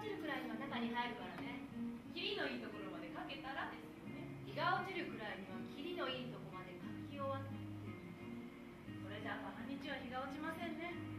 落ちるくらいには中に入るからね。 キリのいいところまで描けたらですよね。 日が落ちるくらいにはキリのいいとこまで描き終わって。 それじゃあ半日は日が落ちませんね。